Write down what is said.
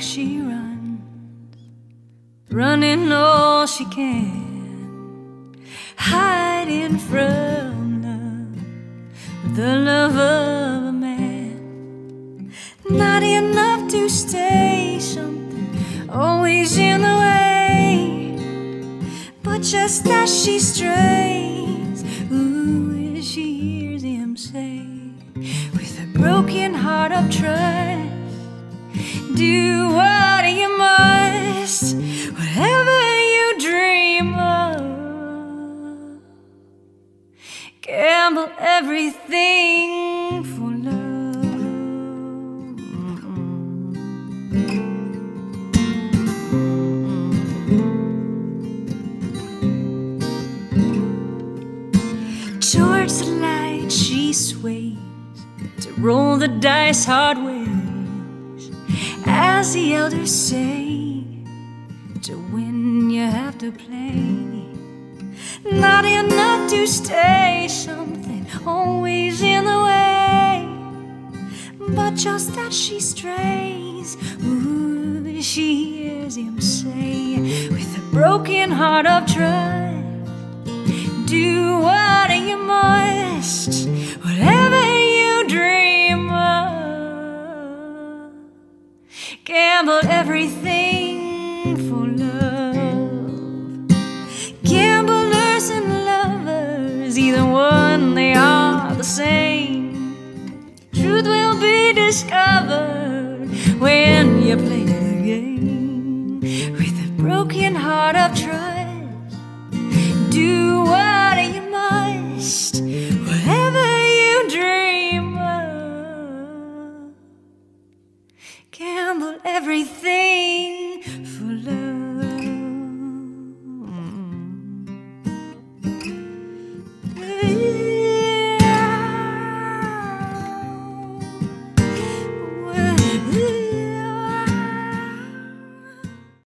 she runs, running all she can, hiding from love, the love of a man. Not enough to stay, something always in the way. But just as she strays, ooh, she hears him say, with a broken heart of trust, do what you must, whatever you dream of. Gamble everything for love. Towards the light she sways, to roll the dice hard ways, as the elders say, to win you have to play. Not enough to stay, something always in the way. But just as she strays, ooh, she hears him say, with a broken heart of trust, do what you must, whatever you dream of. Gamble everything for love. Gamblers and lovers, either one, they are the same. Truth will be discovered when you play the game. With a broken heart of trust,